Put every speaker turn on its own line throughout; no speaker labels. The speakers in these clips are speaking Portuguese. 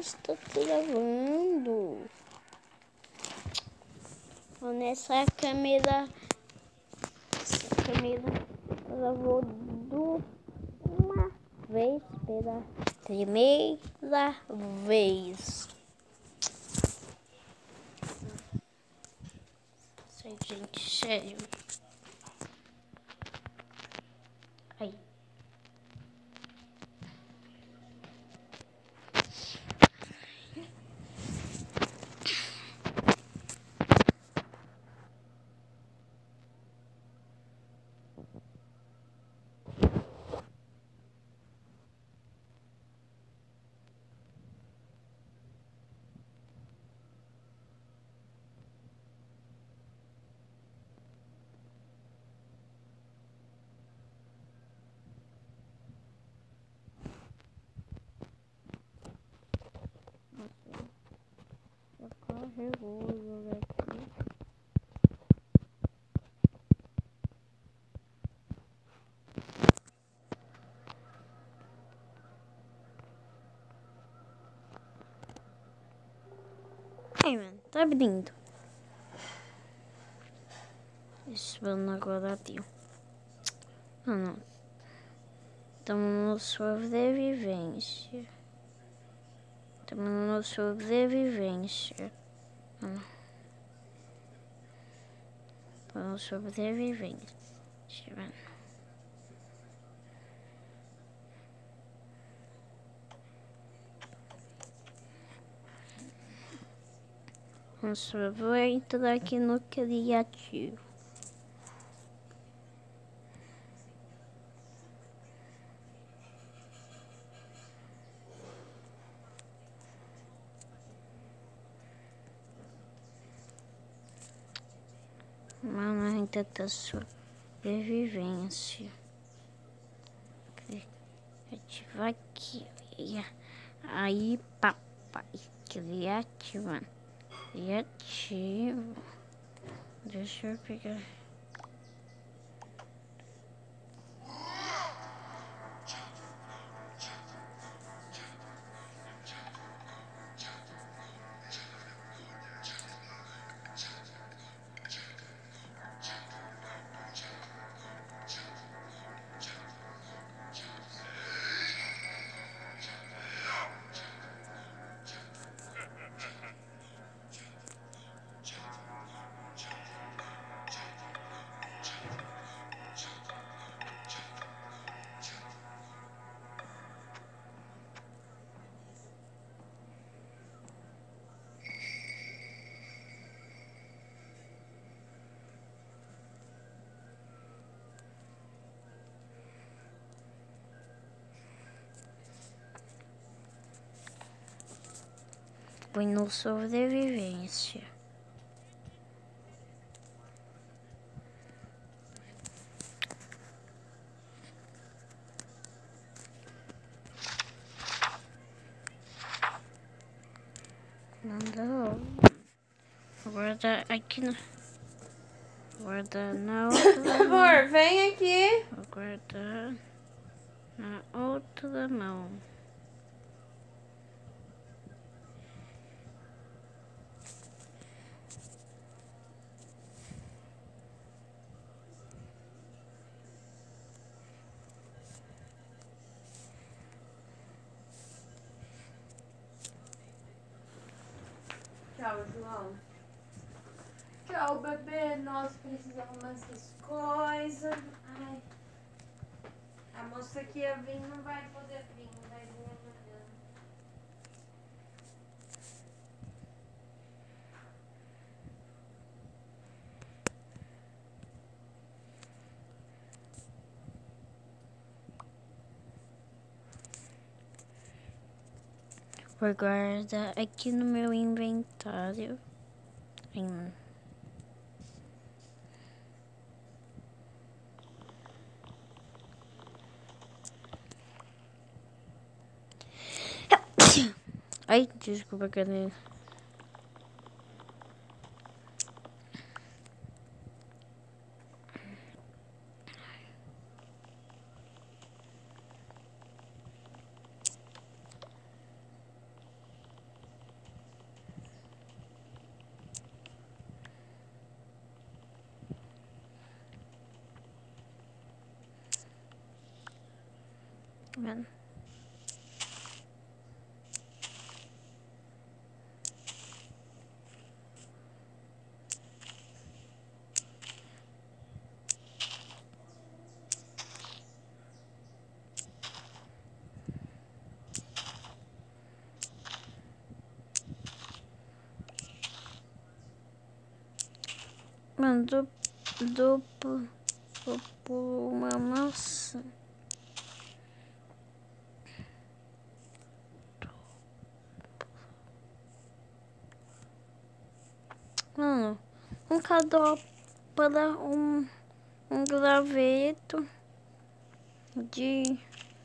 está travando. Nessa câmera. Essa câmera travou uma vez pela primeira vez. Gente, sério. Aí. Carregou o jogo aqui. Ai, mano, tá abrindo. Esperando agora, tio. Não. Estamos na sobrevivência. Estamos na sobrevivência. Estamos na sobrevivência. Vou entrar aqui no criativo. Mano, ainda tá sobrevivência. Ativar aqui. Aí, papai. Criativa. Criativo. Deixa eu pegar. Põe no sobrevivência. Não. Guarda aqui no. Guarda na outra.
Por favor, vem aqui.
Vou guardar na outra mão.
Tchau, João. Tchau, bebê. Nós precisamos dessas coisas. Ai. A moça que ia vir não vai poder vir. Vai vir amanhã.
Vou guardar aqui no meu inventário. Ai, desculpa, cadê? Vendo? Mano, dou por uma maçã. Mano, um cadeau para um graveto de...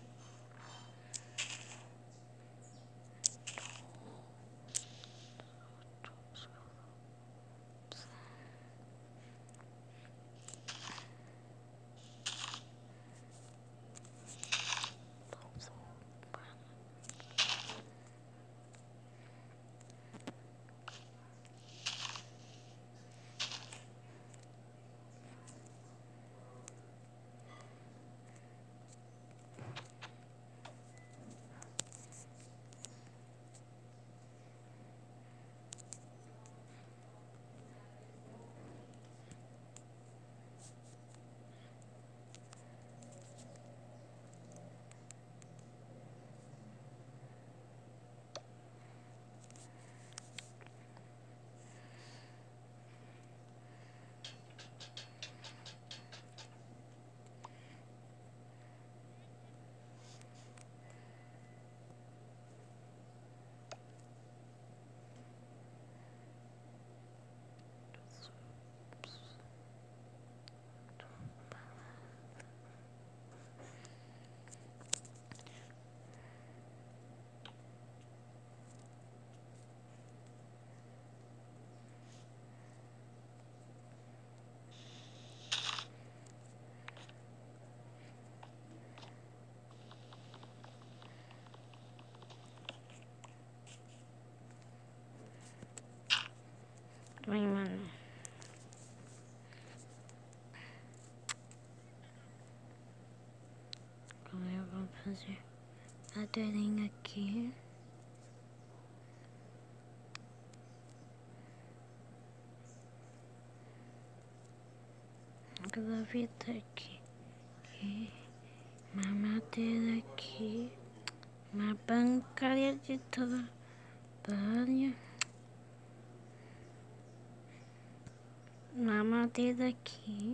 Vem, mano. Agora eu vou fazer a telinha aqui. A gaveta aqui. Uma madeira aqui. Uma bancária de trabalho. Uma madeira aqui.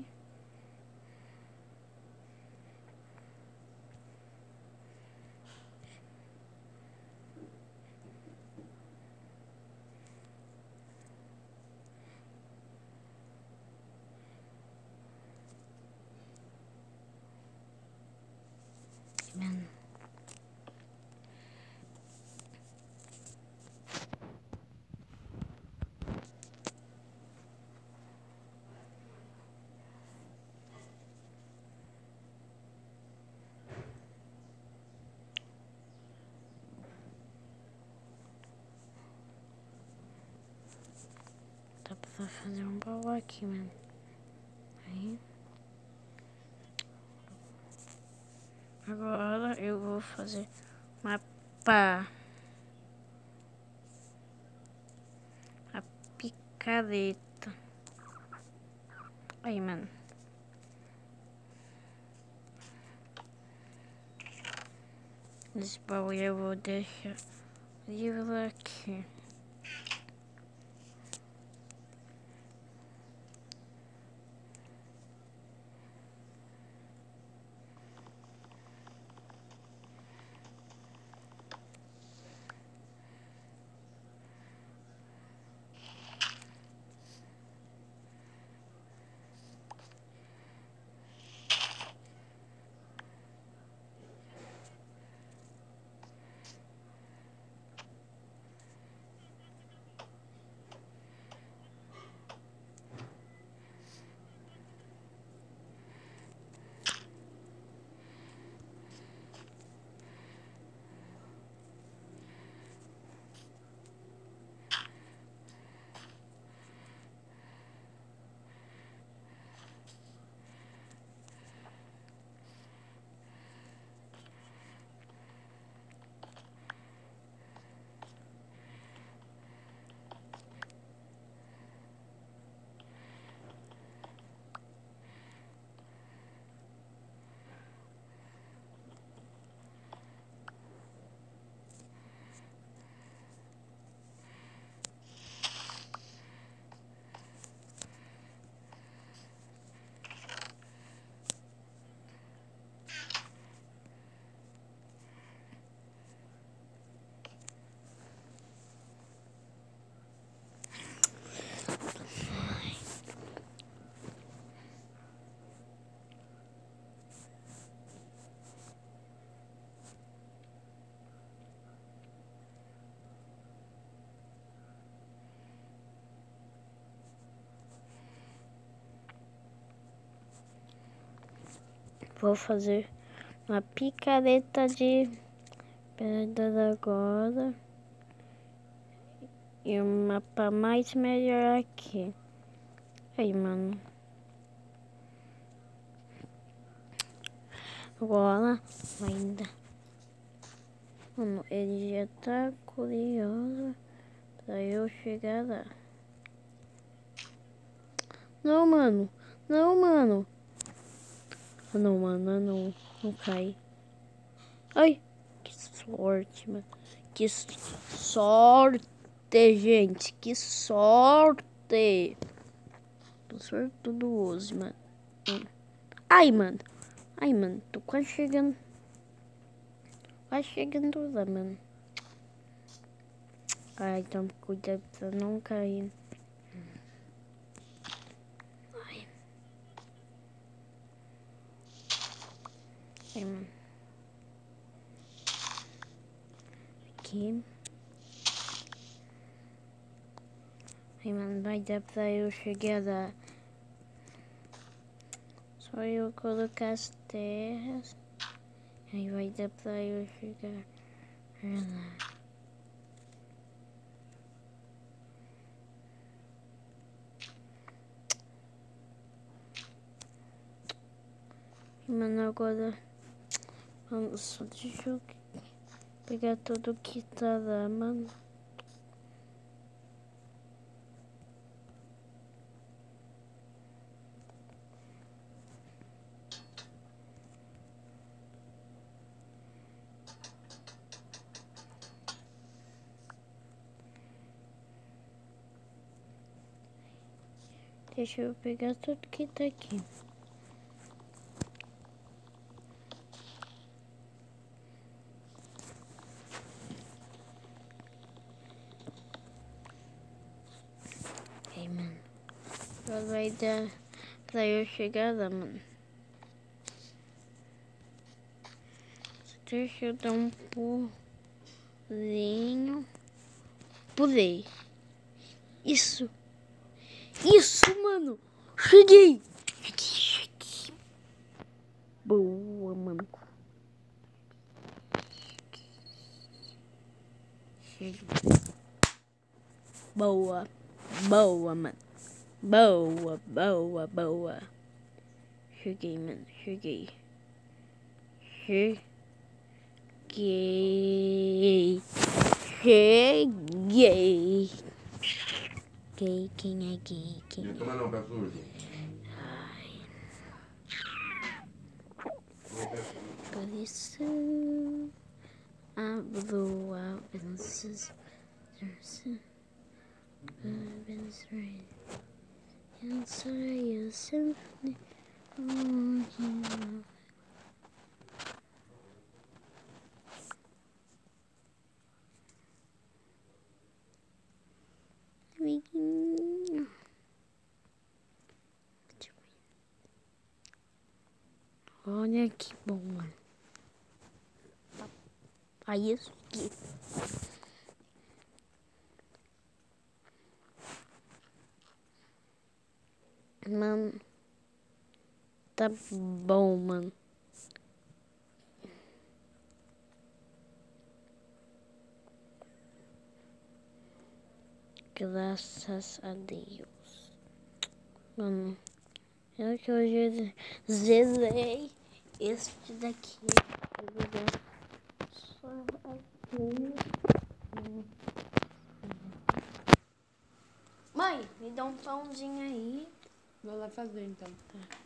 Vendo? Dá pra fazer um baú aqui, mano. Aí. Agora eu vou fazer uma pá. A picareta. Aí, mano. Esse baú eu vou deixar livre aqui. Vou fazer uma picareta de pedra agora. E um mapa mais melhor aqui. Aí, mano. Agora ainda. Mano, ele já tá curioso pra eu chegar lá. Não, mano. Não, mano. Não, mano, não cai. Ai, que sorte, mano. Que sorte, gente. Que sorte. Tô sortudoso, mano. Ai, mano. Ai, mano. Tô quase chegando. Quase chegando lá, mano. Ai, então cuidado pra não cair. Ai. Ai, mano. Aqui. Ai, mano, vai dar pra eu chegar lá. Só eu colocar as terras. Aí vai dar pra eu chegar lá. Mano, agora vamos só deixa eu pegar tudo que tá lá, mano. Deixa eu pegar tudo que tá aqui. Aí, mano. Agora vai dar pra eu chegar lá, mano. Deixa eu dar um pulinho. Pulei. Isso. Isso, mano. Cheguei. Cheguei. Boa, mano. Cheguei. Boa. Boa, mano. Boa. Cheguei, mano. Cheguei. Cheguei. Gay, quem é gay? Quem é?
Toma não, pé sujo.
Ai. Por isso abro abenças. Amiguinho. Olha que bom, mano. Aí isso aqui. Mano. Tá bom, mano. Graças a Deus. Mano. Eu que hoje zerei este daqui. Só aqui. Mãe, me dá um pãozinho aí.
Vou lá fazer então.
Tá.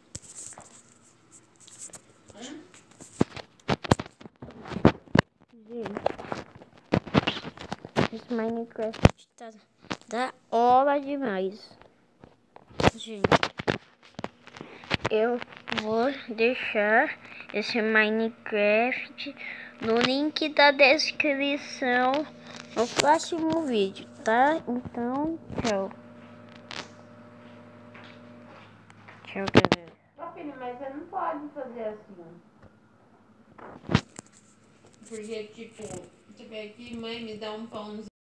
Gente, esse Minecraft tá da hora demais. Gente, eu vou deixar esse Minecraft no link da descrição no próximo vídeo, tá? Então, tchau. Tchau, galera.
Ô filho, mas você não pode fazer assim. Porque, tipo, você vê aqui, mãe, me dá um pãozinho.